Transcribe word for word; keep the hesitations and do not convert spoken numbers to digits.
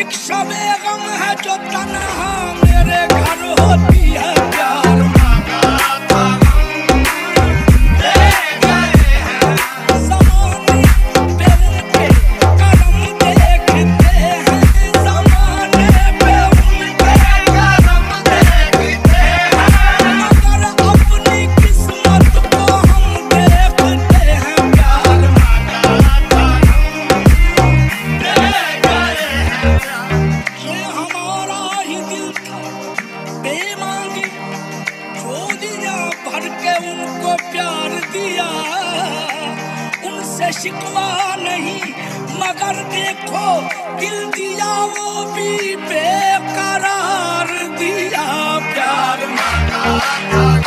एक शबे गम है जो तन्हा मेरे घर होती है प्यार मांगा था ले गए हैं ज़माने पे उनके करम देखते हैं ज़माने पे उनके करम देखते हैं मगर अपनी किस्मत को हम देखते हैं प्यार मांगा था ले गए हैं ये हमारा ही दिल था बेमांगी झोलियां भर के उनको प्यार दिया उनसे शिकवा नहीं मगर देखो दिल दिया वो भी बेकरार दिया प्यार मांगा था।